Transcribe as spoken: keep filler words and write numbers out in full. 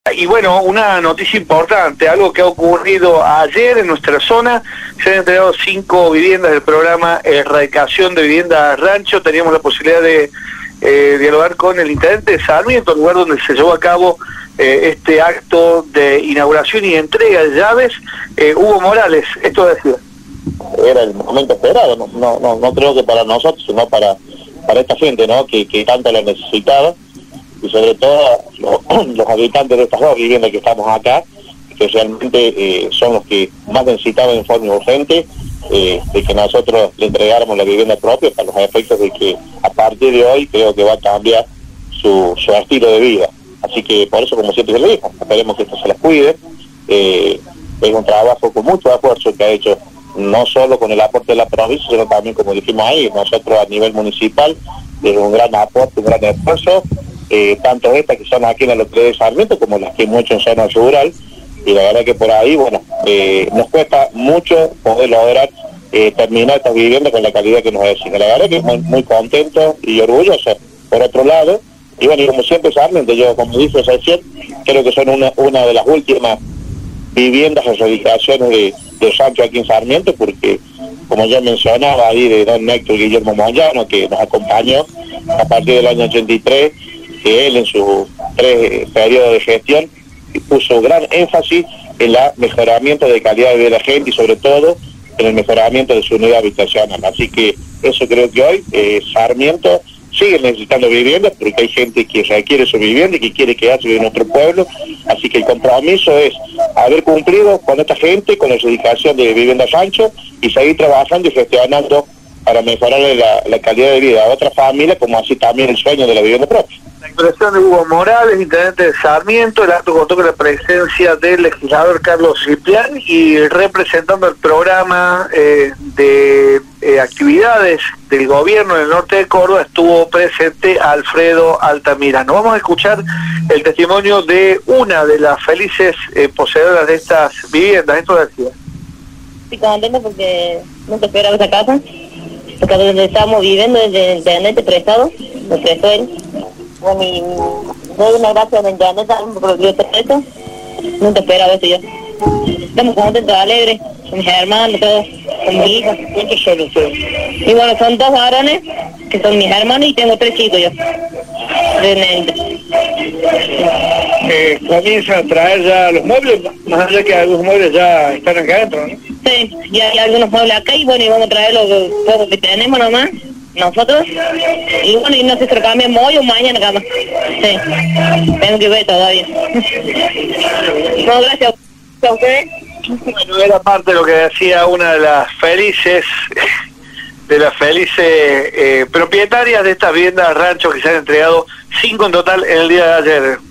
Y bueno, una noticia importante, algo que ha ocurrido ayer en nuestra zona. Se han entregado cinco viviendas del programa Erradicación de Viviendas Rancho. Teníamos la posibilidad de eh, dialogar con el intendente de Sarmiento, el lugar donde se llevó a cabo eh, este acto de inauguración y entrega de llaves. eh, Hugo Morales, esto decía. Era el momento esperado, no, no, no, no creo que para nosotros, sino para, para esta gente, ¿no? que, que tanto lo necesitaba. Y sobre todo los, los habitantes de estas dos viviendas que estamos acá, que realmente eh, son los que más necesitaban en forma urgente, eh, de que nosotros le entregáramos la vivienda propia para los efectos de que a partir de hoy creo que va a cambiar su, su estilo de vida. Así que por eso, como siempre se le dijo, esperemos que esto se les cuide. Eh, es un trabajo con mucho esfuerzo que ha hecho, no solo con el aporte de la provincia, sino también, como dijimos ahí, nosotros a nivel municipal, es un gran aporte, un gran esfuerzo. Eh, tanto estas que son aquí en la localidad de Sarmiento como las que hemos hecho en zona rural, y la verdad que por ahí, bueno, eh, nos cuesta mucho poder lograr eh, terminar estas viviendas con la calidad que nos exige. La verdad que muy, muy contento y orgulloso. Por otro lado, y bueno, y como siempre Sarmiento, yo como dije recién, creo que son una, una de las últimas viviendas o radicaciones de, de Rancho aquí en Sarmiento, porque como ya mencionaba ahí de don Héctor Guillermo Moyano, que nos acompañó a partir del año ochenta y tres, que él en sus tres periodos de gestión puso gran énfasis en el mejoramiento de calidad de vida de la gente y sobre todo en el mejoramiento de su unidad habitacional. Así que eso creo que hoy eh, Sarmiento sigue necesitando viviendas porque hay gente que requiere su vivienda y que quiere quedarse en nuestro pueblo. Así que el compromiso es haber cumplido con esta gente, con la dedicación de Vivienda Rancho y seguir trabajando y gestionando para mejorar la, la calidad de vida a otras familias, como así también el sueño de la vivienda propia. La expresión de Hugo Morales, intendente de Sarmiento. El acto contó con la presencia del legislador Carlos Ciprián y representando el programa eh, de eh, actividades del gobierno en el norte de Córdoba estuvo presente Alfredo Altamirano. Vamos a escuchar el testimonio de una de las felices eh, poseedoras de estas viviendas. Esto decía. Estoy contenta porque nunca esperaba esa casa, porque donde estamos viviendo desde el intendente prestado, lo prestó él. Bueno, y doy una gracia al intendente también por lo que yo te presto. Nunca esperaba eso yo. Estamos contentos, alegres, con mis hermanos, todos, con mi hija. ¿Cuántos son ustedes? Y bueno, son dos varones, que son mis hermanos, y tengo tres chicos yo. Eh, comienzan a traer ya los muebles, más allá que algunos muebles ya están acá adentro, ¿no? Sí, ya hay algunos muebles acá y bueno, y vamos a traer lo poco que tenemos nomás, nosotros. Y bueno, y no sé si lo cambiamos hoy o mañana, cama. Sí, tengo que ver todavía. No, gracias a ustedes. Bueno, era parte de lo que decía una de las felices, de las felices eh, propietarias de estas viviendas ranchos que se han entregado, cinco en total en el día de ayer.